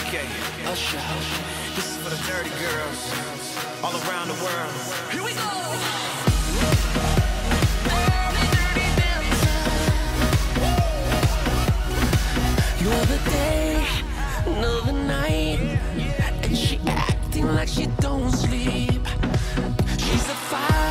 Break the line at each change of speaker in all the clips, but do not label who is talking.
Okay, Usher, this is for the dirty girls all around the world. Here we go!
Another day, another night, and she acting like she don't sleep. She's a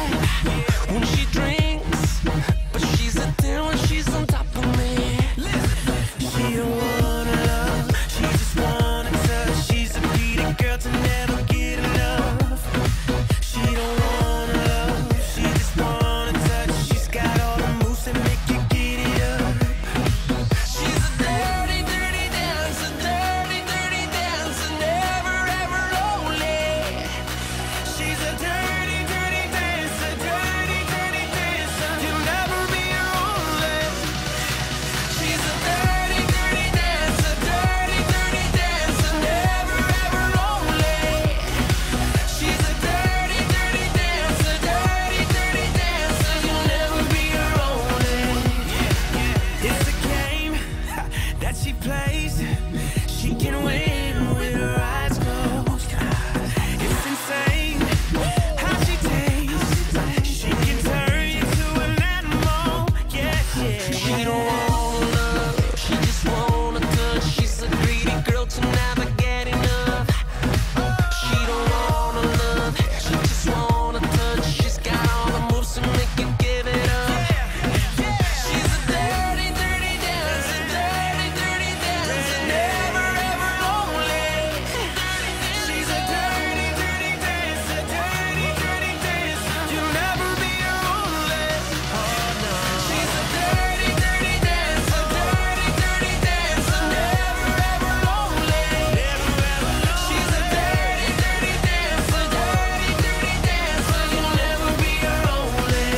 5 when she drinks, but she's a 10 when she's on top of me. She don't wanna love, she just wanna touch. She's a greedy girl to never get enough. She don't wanna love, she just wanna touch. She's got all the moves that make you get it up. She's a dirty, dirty dancer, dirty, dirty dancer, never ever lonely. She's a dirty, dirty dancer, dirty, dirty dancer, you'll never be lonely. She's a dirty, dirty dancer, dirty, dirty dancer, never ever lonely. She's a dirty, dirty dancer, dirty, dirty dancer, you'll never be lonely. It's a game that she plays. She can win with her eyes closed. It's insane how she tastes. She can turn you to an animal. Yeah, yeah. She don't wanna love, she just wanna touch. She's a greedy girl to never get enough. She don't wanna love, she just wanna touch. She's got all the moves to make you give it up. She's a dirty, dirty dancer, dirty, dirty dancer, never ever lonely. She's a dirty, dirty dancer, dirty, dirty dancer, you'll never be lonely. Oh no. She's a dirty, dirty dancer, dirty, dirty dancer, never ever lonely. She's a dirty, dirty dancer, dirty, dirty dancer, you'll never be lonely.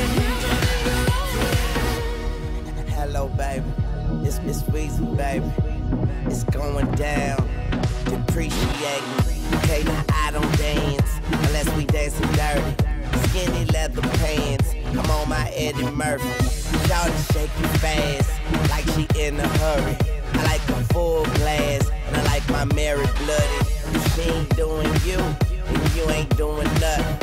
Hello, baby. It's Miss Weezy, baby. It's going down. Depreciate me. Okay, now I don't dance unless we dancing dirty. Skinny leather pants. I'm on my Eddie Murphy. Shawty shaking fast like she in a hurry. I like a full glass and I like my Mary bloody. If she ain't doing you, then you ain't doing nothing.